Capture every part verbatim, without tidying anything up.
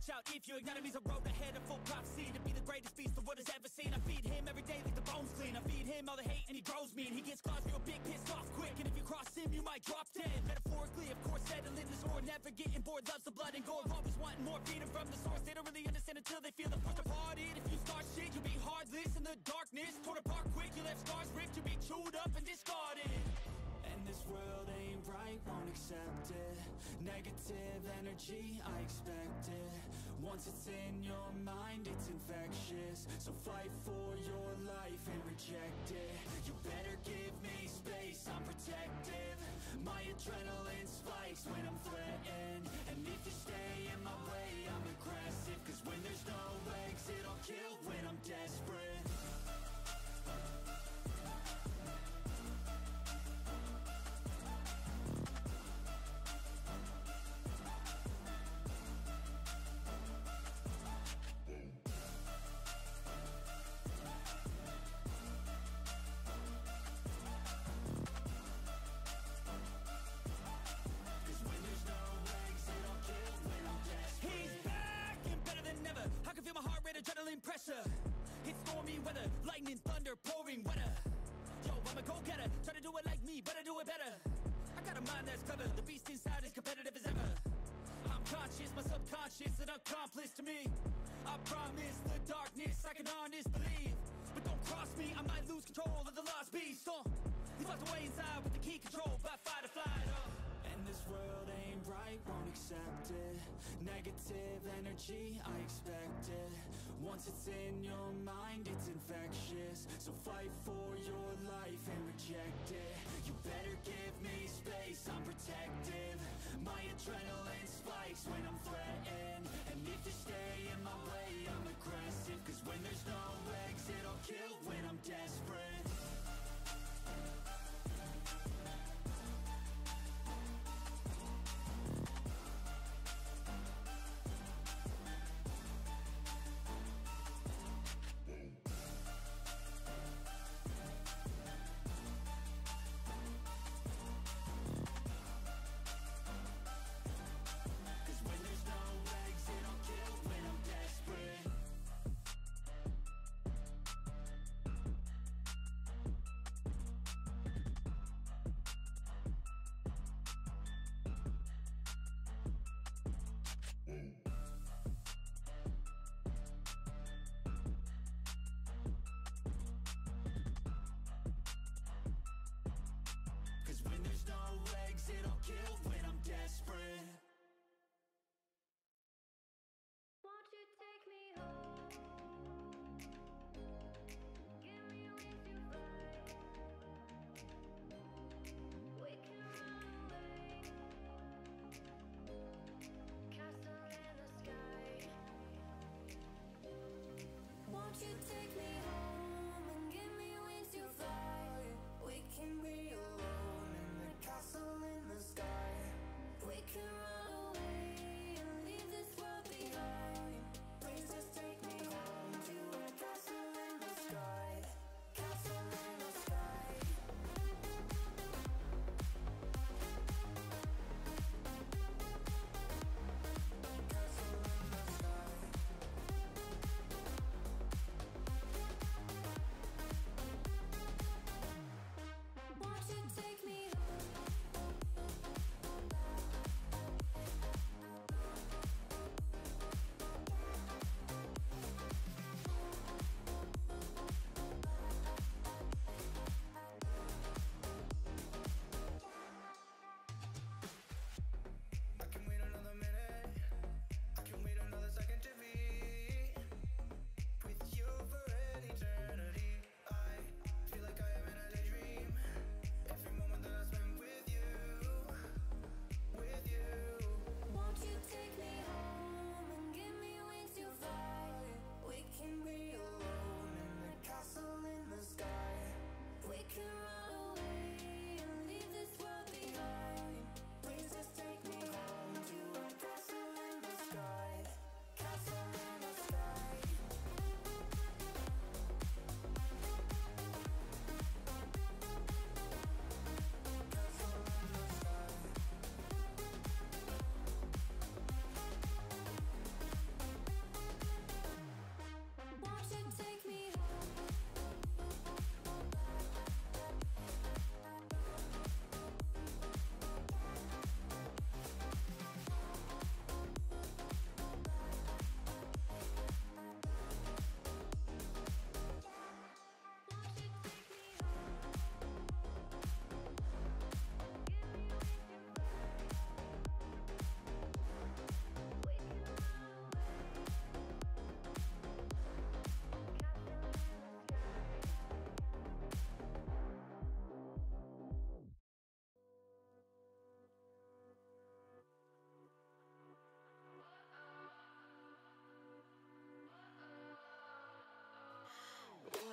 watch out if your enemy's a road ahead of full prophecy to be the greatest beast the world has ever seen. I feed him every day like the bones clean. I feed him all the hate and he grows me, and he gets claws real big, pissed off quick, and if you cross him you might drop dead. Metaphorically, of course, settling the score, never getting bored, loves the blood and gore, always wanting more, feeding from the source. They don't really understand until they feel the force departed. If you start shit, you'll be heartless in the darkness, torn apart quick, you left scars ripped, you'll be chewed up and discarded. And this world ain't right, won't accept it. Negative energy, I expect it. Once it's in your mind, it's infectious. So fight for your life and reject it. You better give me space, I'm protective. My adrenaline spikes when I'm threatened. And if you stay in my way, I'm aggressive. Cause when there's no exit, I'll kill when I'm desperate. Adrenaline pressure, it's stormy weather, lightning, thunder, pouring weather. Yo, I'm a go-getter, try to do it like me, but I do it better. I got a mind that's clever, the beast inside is competitive as ever. I'm conscious, my subconscious, an accomplice to me. I promise the darkness, I can honest believe. But don't cross me, I might lose control of the lost beast. uh. He's locked away inside with the key control by fight or flight. uh. And this world ain't right, won't accept it. Negative energy, I expect it. Once it's in your mind, it's infectious. So fight for your life and reject it. You better give me space, I'm protective. My adrenaline spikes when I'm threatened. And if you stay in my way, I'm aggressive. Cause when there's no exit, I'll kill when I'm desperate.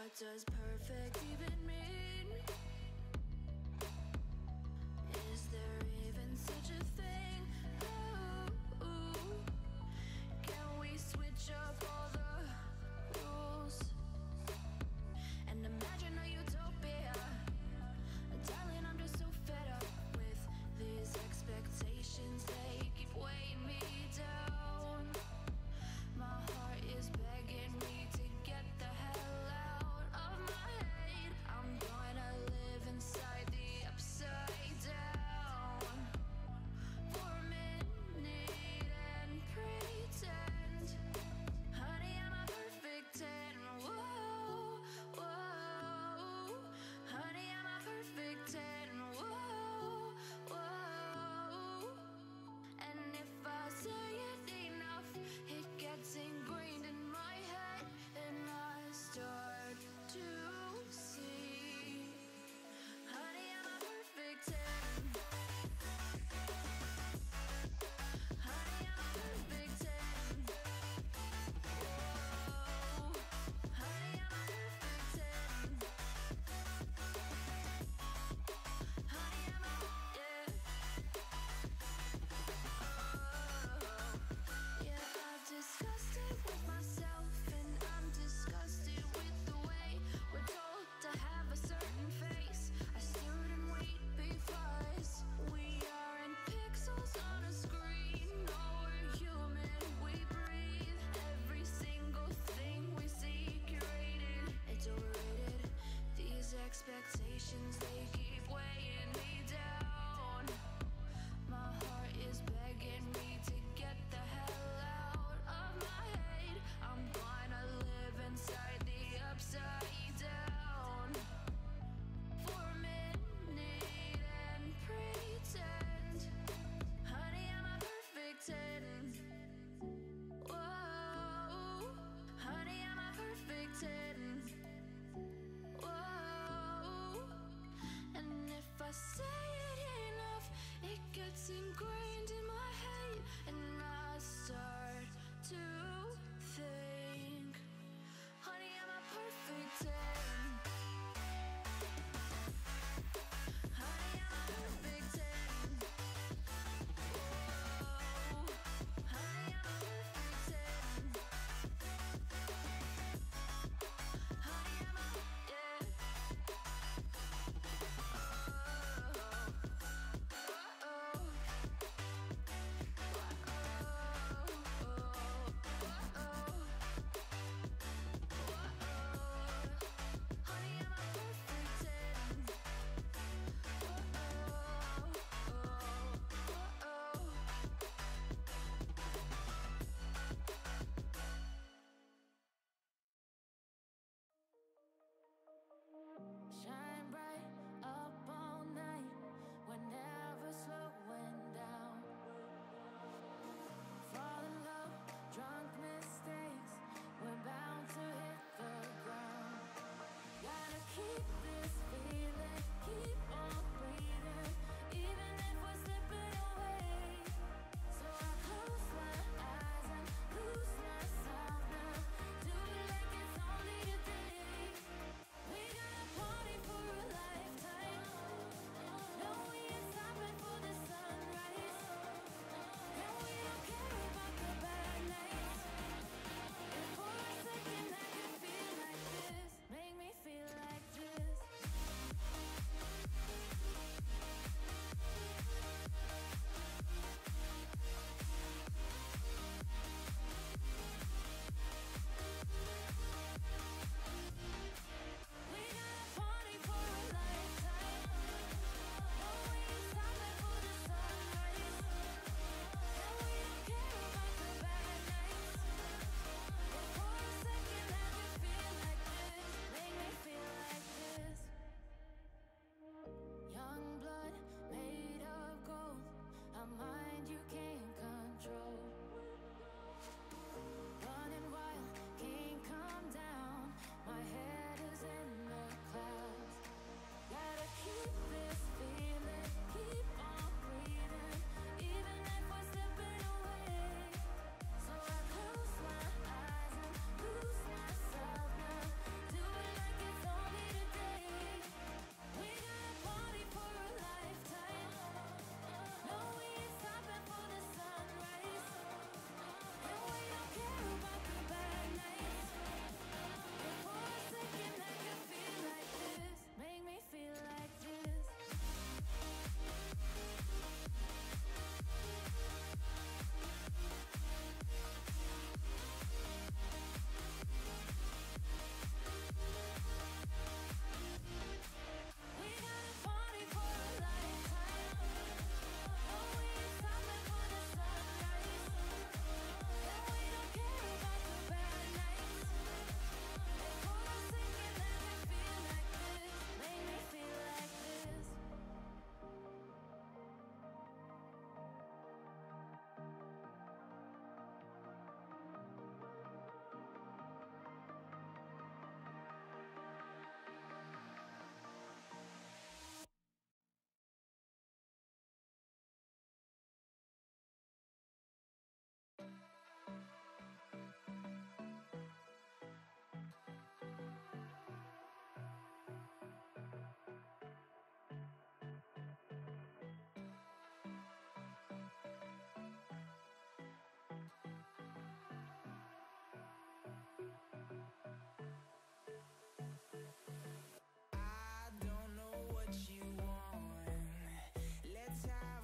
What does perfect even mean? Is there even such a thing? Ooh, can we switch up all the rules and imagine a utopia? Darling, I'm just so fed up with these expectations. They keep weighing me down. My heart is begging me to get the hell out of my head. I'm gone. I don't know what you want. Let's have